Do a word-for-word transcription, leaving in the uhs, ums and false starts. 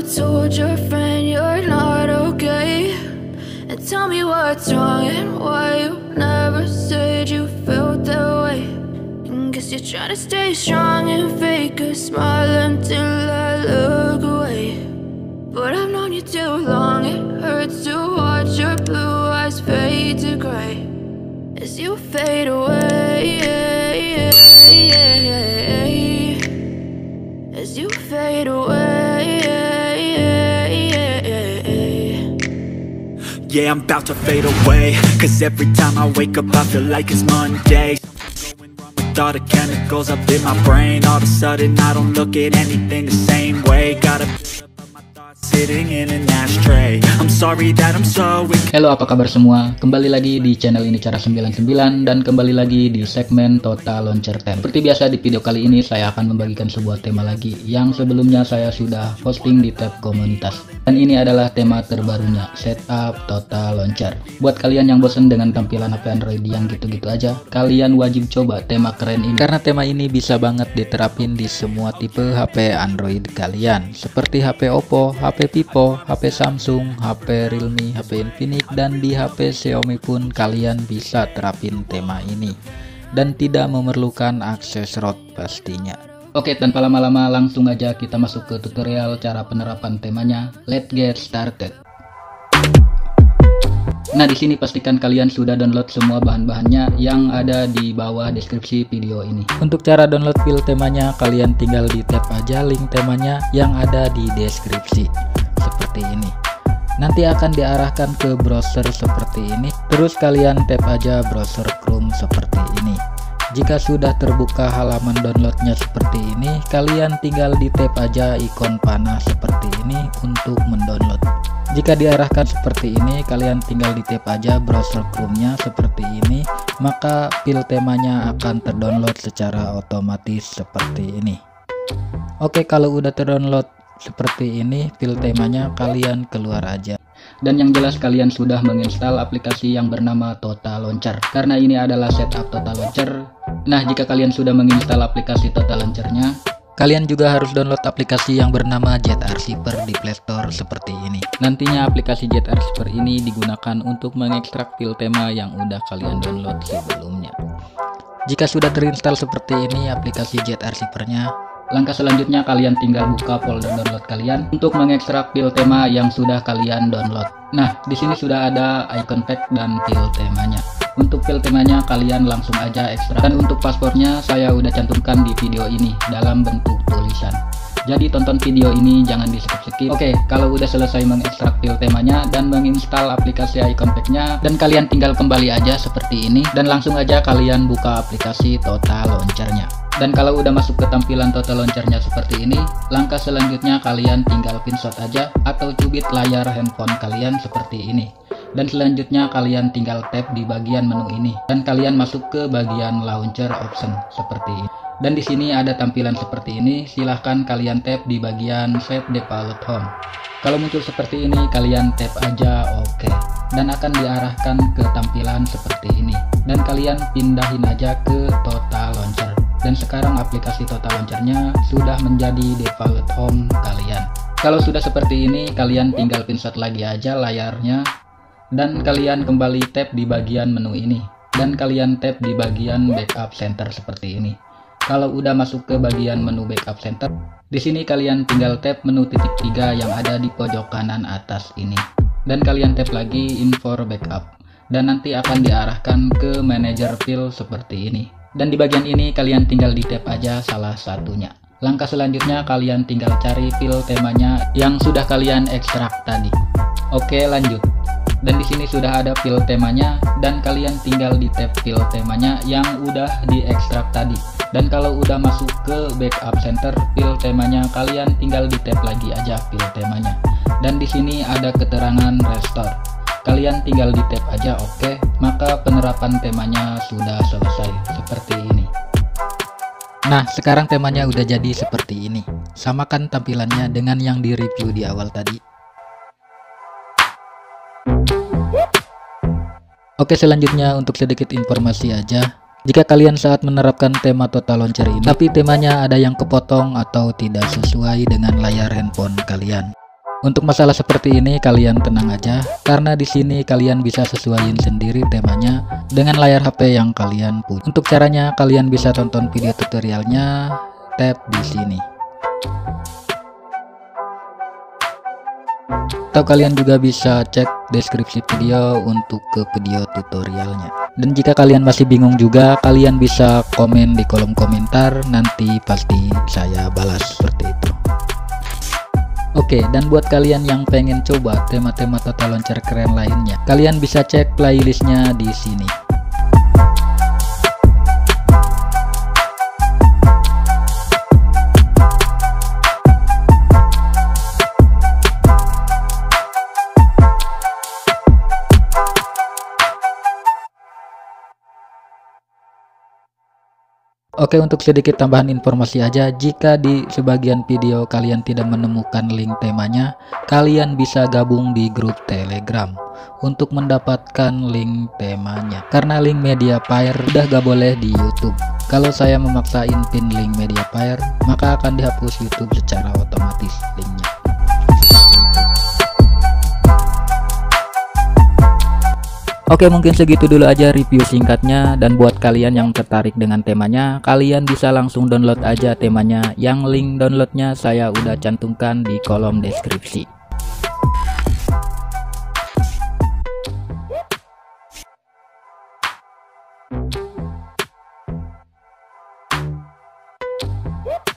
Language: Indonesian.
told your friend you're not okay? And tell me what's wrong and why you never said you felt that way. And guess you're trying to stay strong and fake a smile until I look away. But I've known you too long, it hurts to watch your blue eyes fade to gray as you fade away, as you fade away. Yeah, I'm about to fade away, cause every time I wake up I feel like it's Monday. Going wrong with all the chemicals up in my brain. All of a sudden I don't look at anything the same way. Gotta sitting in an ashtray. I'm sorry that I'm so. Halo, apa kabar semua? Kembali lagi di channel ini Cara sembilan puluh sembilan dan kembali lagi di segmen Total Launcher Tem. Seperti biasa di video kali ini saya akan membagikan sebuah tema lagi yang sebelumnya saya sudah posting di tab komunitas. Dan ini adalah tema terbarunya, Setup Total Launcher. Buat kalian yang bosan dengan tampilan H P Android yang gitu-gitu aja, kalian wajib coba tema keren ini. Karena tema ini bisa banget diterapin di semua tipe H P Android kalian, seperti H P Oppo, H P Vivo, H P Samsung, H P Realme, H P Infinix, dan di H P Xiaomi pun kalian bisa terapin tema ini. Dan tidak memerlukan akses root pastinya. Oke, tanpa lama-lama langsung aja kita masuk ke tutorial cara penerapan temanya. Let's get started. Nah, di sini pastikan kalian sudah download semua bahan-bahannya yang ada di bawah deskripsi video ini. Untuk cara download file temanya, kalian tinggal di tap aja link temanya yang ada di deskripsi. Seperti ini. Nanti akan diarahkan ke browser seperti ini. Terus kalian tap aja browser Chrome seperti ini. Jika sudah terbuka halaman downloadnya seperti ini, kalian tinggal di tap aja ikon panah seperti ini untuk mendownload. Jika diarahkan seperti ini, kalian tinggal di tap aja browser Chrome-nya seperti ini, maka file temanya akan terdownload secara otomatis seperti ini. Oke, kalau udah terdownload seperti ini file temanya, kalian keluar aja. Dan yang jelas kalian sudah menginstal aplikasi yang bernama Total Launcher, karena ini adalah setup Total Launcher. Nah, jika kalian sudah menginstal aplikasi Total Launcher-nya, kalian juga harus download aplikasi yang bernama ZArchiver di Play Store seperti ini. Nantinya aplikasi ZArchiver ini digunakan untuk mengekstrak file tema yang udah kalian download sebelumnya. Jika sudah terinstall seperti ini aplikasi ZArchiver-nya, langkah selanjutnya kalian tinggal buka folder download kalian untuk mengekstrak file tema yang sudah kalian download. Nah, di sini sudah ada icon pack dan file temanya. Untuk file temanya kalian langsung aja ekstrak. Dan untuk paspornya saya udah cantumkan di video ini dalam bentuk tulisan. Jadi tonton video ini jangan di skip-skip. Oke, kalau udah selesai mengekstrak file temanya dan menginstal aplikasi icon pack-nya, dan kalian tinggal kembali aja seperti ini dan langsung aja kalian buka aplikasi Total Launcher-nya. Dan kalau udah masuk ke tampilan Total Launcher-nya seperti ini, langkah selanjutnya kalian tinggal pinshot aja atau cubit layar handphone kalian seperti ini. Dan selanjutnya kalian tinggal tap di bagian menu ini dan kalian masuk ke bagian launcher option seperti ini. Dan di sini ada tampilan seperti ini, silahkan kalian tap di bagian set default home. Kalau muncul seperti ini kalian tap aja oke, dan akan diarahkan ke tampilan seperti ini. Dan kalian pindahin aja ke Total Launcher. Dan sekarang aplikasi Total Launcher-nya sudah menjadi default home kalian. Kalau sudah seperti ini, kalian tinggal pinshot lagi aja layarnya dan kalian kembali tap di bagian menu ini dan kalian tap di bagian backup center seperti ini. Kalau udah masuk ke bagian menu backup center, di sini kalian tinggal tap menu titik tiga yang ada di pojok kanan atas ini dan kalian tap lagi info backup dan nanti akan diarahkan ke manager file seperti ini. Dan di bagian ini kalian tinggal di tap aja salah satunya. Langkah selanjutnya kalian tinggal cari file temanya yang sudah kalian ekstrak tadi. Oke, lanjut. Dan di sini sudah ada file temanya dan kalian tinggal di tab file temanya yang udah diekstrak tadi. Dan kalau udah masuk ke backup center file temanya, kalian tinggal di tab lagi aja file temanya. Dan di sini ada keterangan restore. Kalian tinggal di tap aja oke, maka penerapan temanya sudah selesai seperti ini. Nah, sekarang temanya udah jadi seperti ini. Samakan tampilannya dengan yang di review di awal tadi. Oke, selanjutnya untuk sedikit informasi aja. Jika kalian saat menerapkan tema Total Launcher ini, tapi temanya ada yang kepotong atau tidak sesuai dengan layar handphone kalian, Untuk masalah seperti ini kalian tenang aja, karena di sini kalian bisa sesuaiin sendiri temanya dengan layar H P yang kalian punya. Untuk caranya kalian bisa tonton video tutorialnya, tap di sini. Atau kalian juga bisa cek deskripsi video untuk ke video tutorialnya. Dan jika kalian masih bingung juga, kalian bisa komen di kolom komentar, nanti pasti saya balas seperti itu. Oke, dan buat kalian yang pengen coba tema-tema total launcher keren lainnya, kalian bisa cek playlistnya di sini. Oke, untuk sedikit tambahan informasi aja, jika di sebagian video kalian tidak menemukan link temanya, kalian bisa gabung di grup Telegram untuk mendapatkan link temanya. Karena link Mediafire udah gak boleh di YouTube. Kalau saya memaksain pin link Mediafire, maka akan dihapus YouTube secara otomatis linknya. Oke, mungkin segitu dulu aja review singkatnya, dan buat kalian yang tertarik dengan temanya, kalian bisa langsung download aja temanya, yang link downloadnya saya udah cantumkan di kolom deskripsi. Woo!